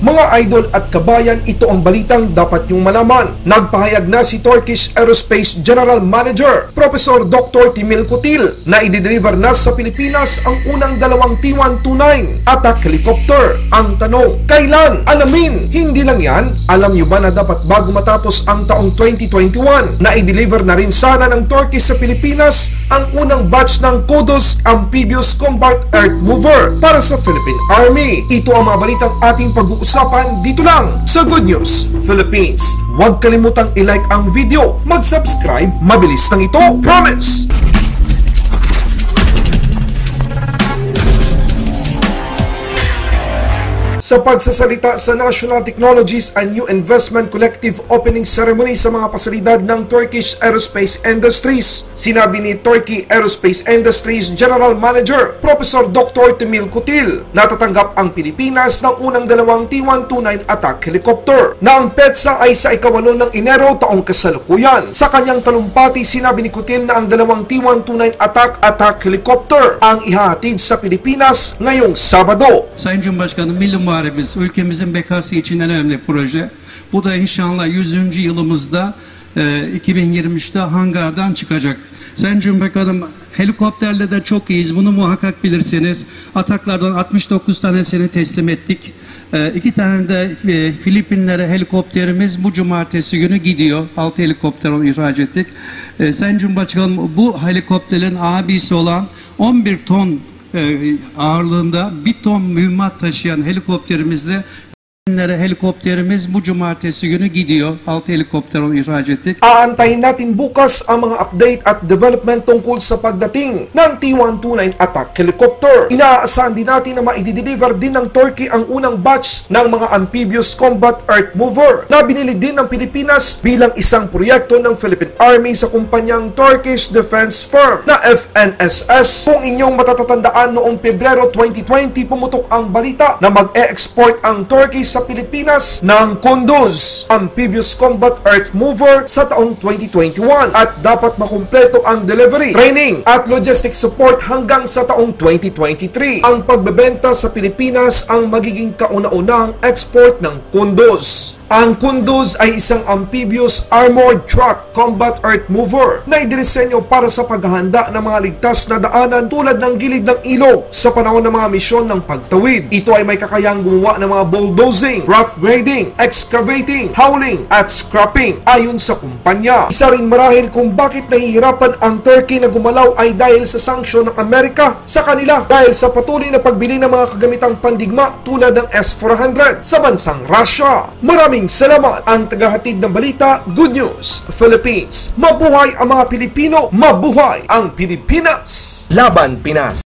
Mga idol at kabayan, ito ang balitang dapat niyong malaman. Nagpahayag na si Turkish Aerospace General Manager Professor Dr. Timil Kutil na i-deliver na sa Pilipinas ang unang dalawang T129 Atak helicopter. Ang tanong, kailan? Alamin! Hindi lang yan, alam niyo ba na dapat bago matapos ang taong 2021 na i-deliver na rin sana ng Turkey sa Pilipinas ang unang batch ng Kudos Amphibious Combat Earth Mover para sa Philippine Army. Ito ang mga balitang ating pag-uusapan dito lang sa Good News Philippines. Huwag kalimutang i-like ang video, mag-subscribe, mabilis lang ito, promise! Sa pagsasalita sa National Technologies and New Investment Collective Opening Ceremony sa mga pasilidad ng Turkish Aerospace Industries, sinabi ni Turkey Aerospace Industries General Manager Professor Dr. Timil Kutil na tatanggap ang Pilipinas ng unang dalawang T129 Atak helicopter na ang petsa ay sa ika-8 ng Enero taong kasalukuyan. Sa kanyang talumpati, sinabi ni Kutil na ang dalawang T129 Atak helicopter ang ihahatid sa Pilipinas ngayong Sabado. Sayın Cumhurbaşkanı, Milli Muharebimiz ülkemizin bekası için en önemli proje. Bu da inşallah 100. yılımızda 2023'te hangardan çıkacak. Sayın Cumhurbaşkanım, helikopterle de çok iyiyiz. Bunu muhakkak bilirsiniz. Ataklardan 69 tanesini teslim ettik. 2 tane de Filipinlere helikopterimiz bu cumartesi günü gidiyor. 6 helikopter ihraç ettik. Sayın Cumhurbaşkanım, bu helikopterin abisi olan 11 ton ağırlığında 1 ton mühimmat taşıyan helikopterimizle helikopterimiz bu cumartesi günü gidiyor. 6 helikopter ihraç ettik. Aantayin natin bukas ang mga update at development tungkol sa pagdating ng T129 Atak helicopter. Inaasahan din natin na maidideliver din ng Turkey ang unang batch ng mga amphibious combat earth mover na binili din ng Pilipinas bilang isang proyekto ng Philippine Army sa kumpanyang Turkish defense firm na FNSS. Kung inyong matatatandaan, noong Pebrero 2020 pumutok ang balita na mag-e-export ang Turkey sa Pilipinas ng Kunduz Amphibious Combat Earth Mover sa taong 2021 at dapat makumpleto ang delivery, training at logistic support hanggang sa taong 2023. Ang pagbebenta sa Pilipinas ang magiging kauna-unahang export ng Kunduz. Ang Kunduz ay isang amphibious armored truck combat earth mover na idinisenyo para sa paghahanda ng mga ligtas na daanan tulad ng gilid ng ilog sa panahon ng mga misyon ng pagtawid. Ito ay may kakayang gumawa ng mga bulldozing, rough grading, excavating, hauling at scrapping ayon sa kumpanya. Isa rin marahil kung bakit nahihirapan ang Turkey na gumalaw ay dahil sa sanksyon ng Amerika sa kanila dahil sa patuloy na pagbili ng mga kagamitang pandigma tulad ng S-400 sa bansang Russia. Maraming salamat. Ang tagahatid ng balita, Good News Philippines. Mabuhay ang mga Pilipino, mabuhay ang Pilipinas. Laban Pinas.